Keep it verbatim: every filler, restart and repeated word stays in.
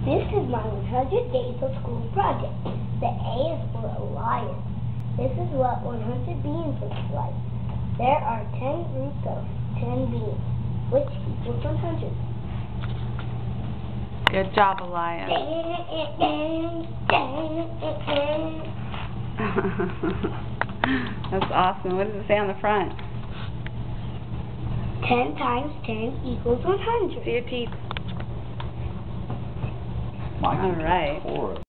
This is my one hundred days of school project. The A is for Alliance. This is what one hundred beans looks like. There are ten groups of ten beans, which equals one hundred. Good job, Alliance. That's awesome. What does it say on the front? ten times ten equals one hundred. See your teeth. All right.